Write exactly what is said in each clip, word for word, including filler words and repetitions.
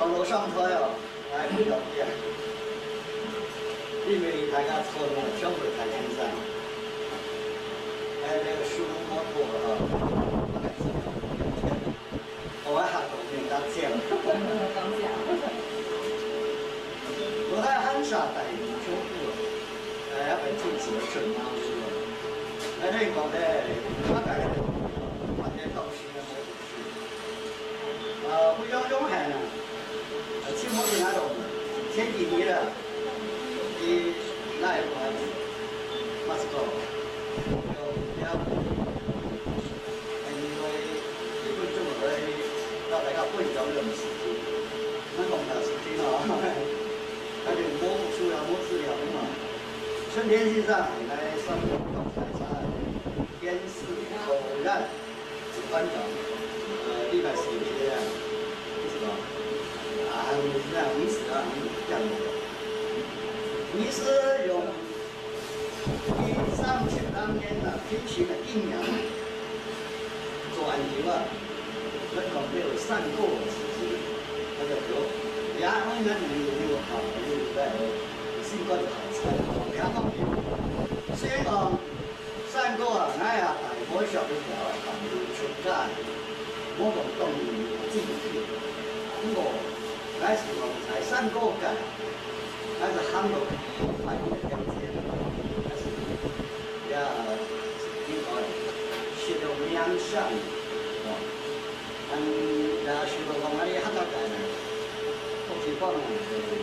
网络上台哦，来不了解，因为大家错了，全部太轻松。哎，这个树木摩托啊，我来知道，我还懂人家讲。 刚讲。 我喺很少第二種嘅，誒一位支持嘅盡貓書啊！喺呢個咧，我大家或者讀書嘅冇讀書，啊，會有種係啊，超冇見喺度，前幾年啦，啲那一個馬斯克，有有，係因為日本中國嘅，大家本就認識，那講嘅事情啊。他就摸不出来，摸治疗嘛。春天先生来上午到采茶，边是口岸主班长，呃，一百四十的，是吧？啊，这样意思啊，这样的。你是用你上学当年的平时的阴阳做安定了，那个没有散过自己，那就有。也可能你有好，有在性格就好菜，两方面。虽然讲三个啊，那呀，大我小的时候啊，有存在，我讲动自己，不过那时候才三个干，还是韩国快点了解，还是也应该学到两项，哦，嗯，也学到讲那里很多干呢。地方呢，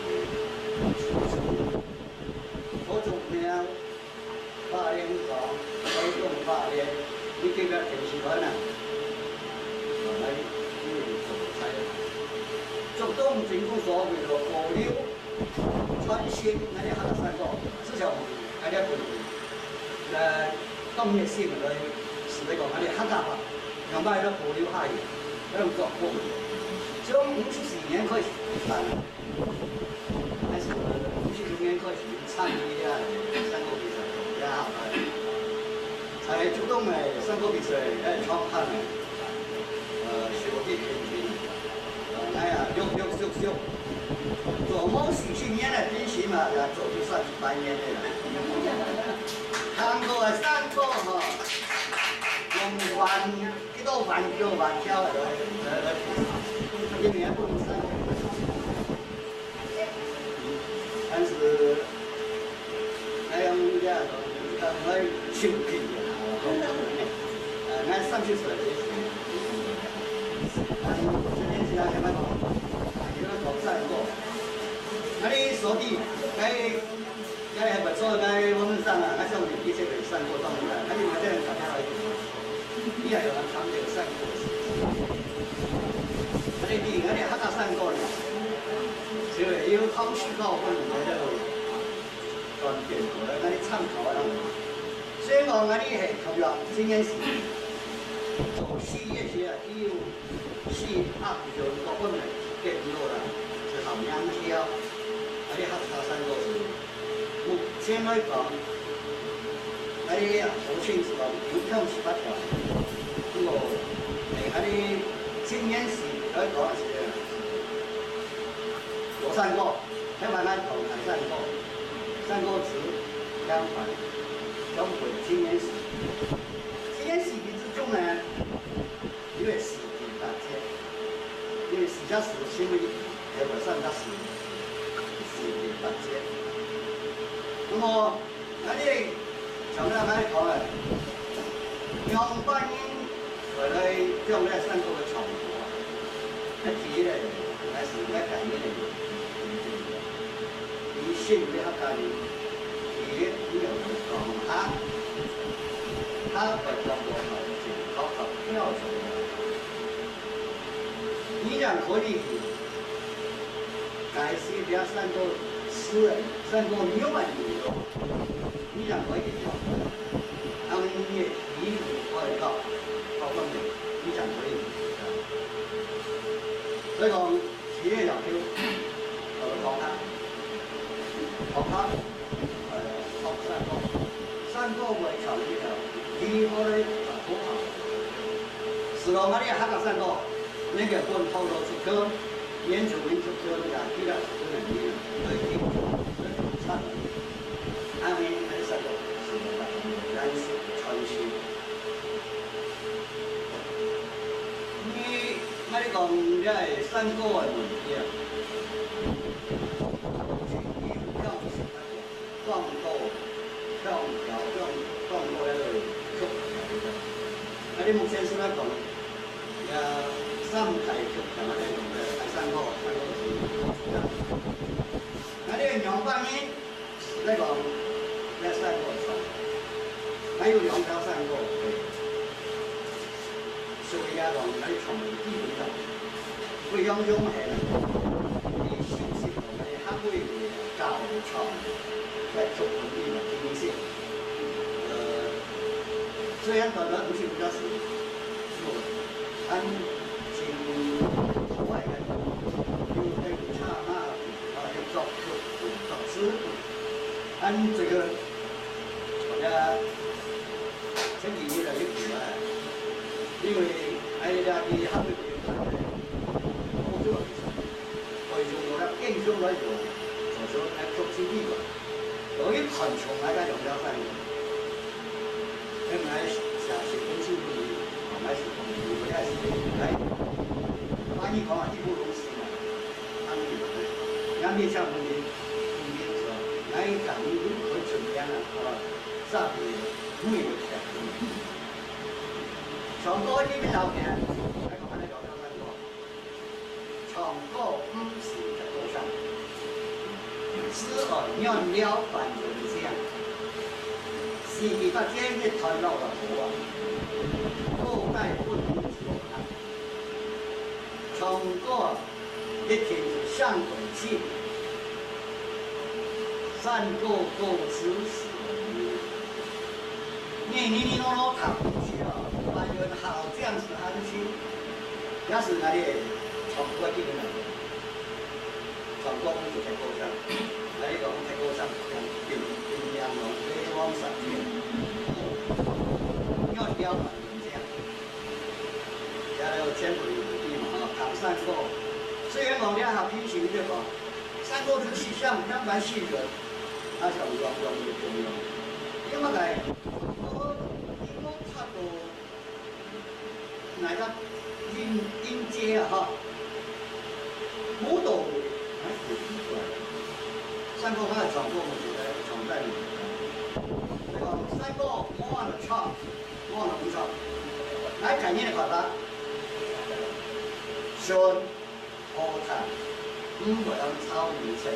我做呢八年港，我用八年，你这边挺喜欢呢，我来你做菜，做东京都所谓的保留、创新，那里还有三个，至少那里不呃工业性的是那个那里很大吧，要买了保留下去，那种做过。从五十四年开始办，还是五十六年开始参与啊三个比赛，也好啊。才主动诶三个比赛来创办诶，呃，学的平均，呃，哎呀，六六六六，做某许些年的比赛嘛，也做就算是半年的了。韩国诶三个哈，用万几多万叫万跳来来来比赛。一年不能三个，但是那样人家说，我休息啊，呃，俺上去说的是，俺今年是哪个那个，一个搞三个，那里说的，该该还不错，该我们上啊，俺上面一些给三个到那个，俺就这样搞下来，你也有俺常有三个。你哋嗰啲黑格山歌嚟，所以要考試考分喺度幹掂佢，嗰啲參考啦。所以講嗰啲係同樣正件事，做事業時啊，要試壓住各方面嘅路啦，就含兩條，嗰啲黑格山歌是目前來講，嗰啲好清楚講有條十八條，咁我係嗰啲正件事。來講是有三個，喺慢慢講係三個，三個字兩款，兩款青年史。青年史之中呢，因為史比大隻，因為史家史因為係會上家史，史比大隻。那麼嗰啲從咧喺講嘅，兩班人佢哋將呢三個嘅重複。那提的还是那改变的，你信不他干的，你没有讲他，他不讲多少就考考标准了。你讲可以，改是比较三个诗人，三个没有问题的，你讲可以讲，他们也一外告，告方面，你讲可以。所以講自己又要誒學他，學他誒學山歌，山歌為求呢就幾個咧就好行。是講嗰啲黑格山歌，呢個半套路出歌， 原住民族做的呀，比较不能理，对民族差的。俺们还是个是那种原始传统。你那你讲这山歌的问题啊，放到放调放放到那个曲来的。啊，你目前是那讲呀，三台曲什么那种的，还山歌山歌是。那这个两方面那个那山歌唱，还有两条山歌。所以啊，讲喺從基本上，佢樣樣係啲消息同埋黑灰嘅教場，在做本地的經濟。呃，雖然講得不是比較少，做按進國外嘅，有那個差那啊，要做做做師，按這個我哋前幾年的一股啊。因为哎呀，你还没别看的，我做，我用我那印象来用，就说来做基地吧。有一很穷来个用了三年，那买下些东西不离，买些东西不太是来，把你讲啊，义不容辞嘛，他们就来，两边项目的，中间是吧？来讲你如何怎么样啊？啊，上边没有钱。唱歌呢邊有嘅，喺講翻呢個有乜嘢？唱歌唔是在歌上，只係讓了凡人聲，是其他天嘅傳落嘅好啊，後代不能自看。唱歌一定是上軌氣，山歌歌詞是你你你攞攞彈唔去啊！把有好这样子，他就去，也是那里唱歌去的那个，唱歌就在歌上，那里讲在歌上，并并两种飞往上面，要标准这样，然后全部有地嘛啊，唐山歌，虽然讲两下平行的讲，山歌之气象相反系的，他想用用就用用，因为来。那个音音阶啊哈，舞蹈还是出来的。三个他唱过，我觉得唱在里面。那个三个我忘了唱，忘了不唱。来看你的考察，选好看，五个人超明显，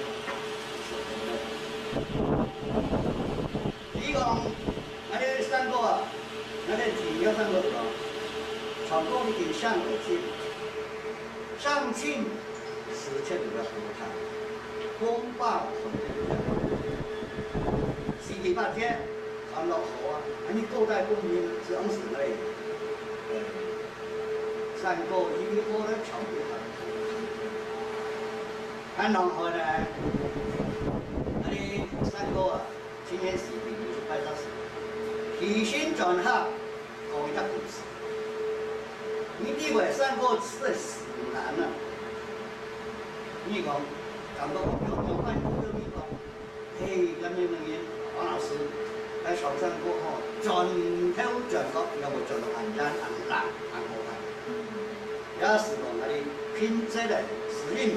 你讲那啲三个啊，那啲前有三个是吧？唱歌一定上轨进，上进是切比较好看，公报很是第八天传到好啊，你古代公民是安时类，呃，山歌一个歌咧唱不好，按然后呢，那里山歌啊，今年是比如说拍到是，提心转合讲一个故事。你地位三个字的死难了，你讲讲到有有关于这个地方，嘿，咁樣嘅王老師喺上山過後，盡挑盡落，有冇盡到銀間銀蘭銀好睇？有時講嗰啲品質嘅適應，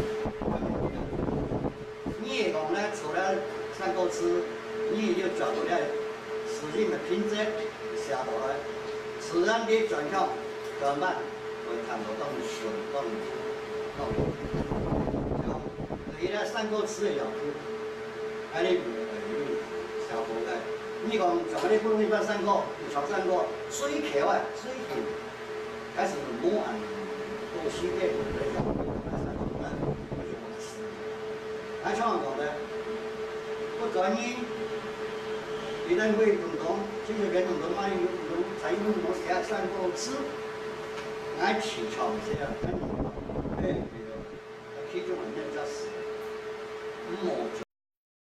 你也講咧，除了三個字，你也就找到了適應的品質下到來，自然的轉向。怎麼辦？會談到當水當當，咁你咧三個詞嘅有啲，喺呢邊誒小伙嘅，呢個就喺呢方面翻三個，炒三個，水橋啊水橋，開始冇人到西邊嚟用三個咧，就冇詞。喺香港咧，不轉移，一旦會運動，這些運動的嘛有有採用某些三個詞。俺起床这样，哎，这个，其中人家是，我。